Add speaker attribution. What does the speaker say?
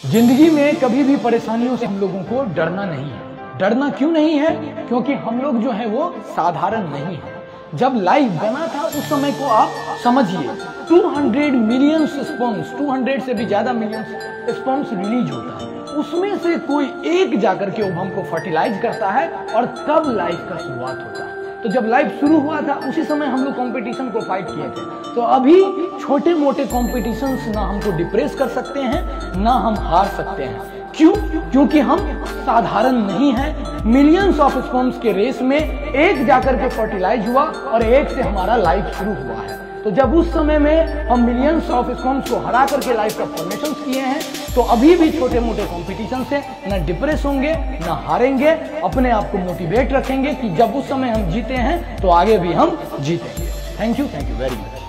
Speaker 1: जिंदगी में कभी भी परेशानियों से हम लोगों को डरना नहीं है। डरना क्यों नहीं है? क्योंकि हम लोग जो है वो साधारण नहीं है। जब लाइफ बना था उस समय को आप समझिए, 200 मिलियन स्पर्म्स, 200 से भी ज्यादा मिलियन स्पर्म्स रिलीज होता है, उसमें से कोई एक जाकर के ओवम को फर्टिलाइज करता है और तब लाइफ का शुरुआत होता है। तो जब लाइफ शुरू हुआ था उसी समय हम लोग कंपटीशन को फाइट किए थे। तो अभी छोटे मोटे कॉम्पिटिशन्स ना हमको डिप्रेस कर सकते हैं, ना हम हार सकते हैं। क्यों? क्योंकि हम साधारण नहीं हैं। मिलियंस ऑफ स्पर्म्स के रेस में एक जाकर के फर्टिलाइज हुआ और एक से हमारा लाइफ शुरू हुआ है। तो जब उस समय में हम मिलियंस ऑफ स्पर्म्स को हरा करके लाइफ का फॉर्मेशन किए हैं, तो अभी भी छोटे मोटे कॉम्पिटिशन से ना डिप्रेस होंगे, ना हारेंगे, अपने आप को मोटिवेट रखेंगे कि जब उस समय हम जीते हैं तो आगे भी हम जीतेंगे। Thank you very much.